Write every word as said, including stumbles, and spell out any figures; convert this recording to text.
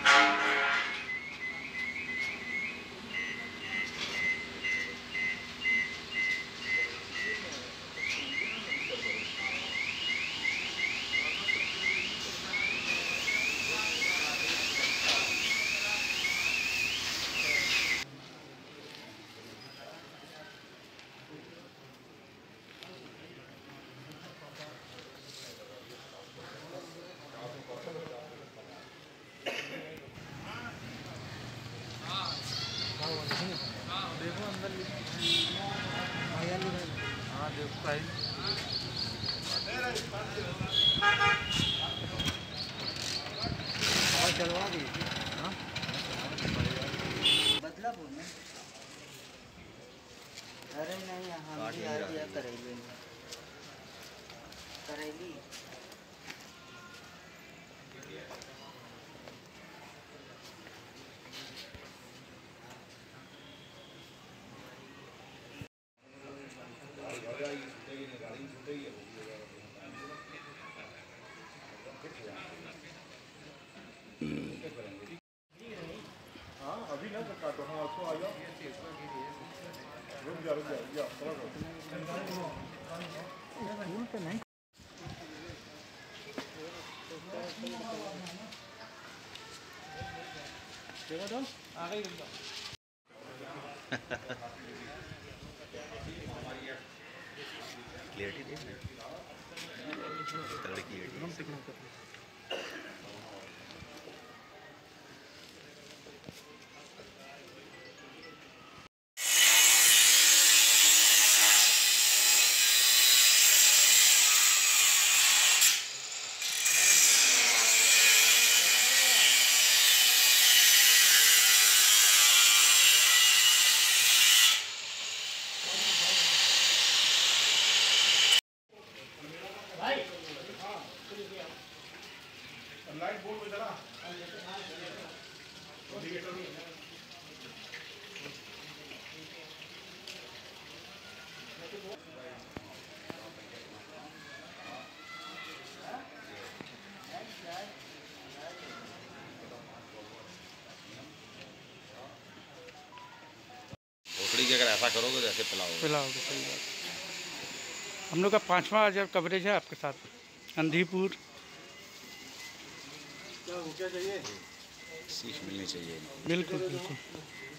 देखो अंदर हाँ देखो भाई और चलवा दी हाँ मतलब बोलना अरे नहीं हम भी आ दिया करेली करेली हाँ अभी ना काटो हाँ उसको आ जाओ रुक जा रुक जा रुक जा स्कूल पे नहीं देखो तो आ गई रुक जाओ क्लियरिटी देख तगड़ी क्लियरिटी लाइट बोर्ड में जरा भोसड़ी की अगर ऐसा करोगे जैसे पिलाओगे पिलाओगे सही बात। हम लोग का पांचवा जब कवरेज है आपके साथ अंधीपुर क्या हो क्या चाहिए सीख मिलनी चाहिए। बिल्कुल बिल्कुल।